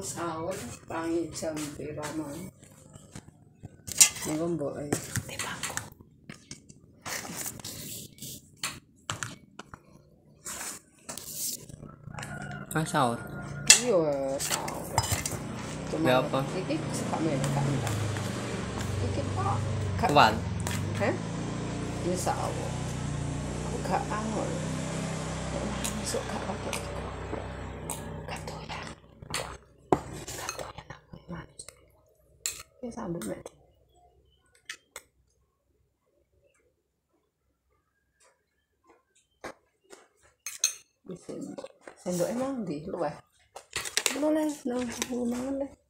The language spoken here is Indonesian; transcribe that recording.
sahur tangi jam berapa? Nih mbok tebakku. Kan sahur. Iya sahur. Ya apa? Iki suka makan. Iki kok Kuat. Hah? Ya sahur. Aku gak angol. Masuk gak pakai. Katoyan aku manis. Ya sambut mek. Disini. Sendok emang di luar. Boleh, nang mangan deh.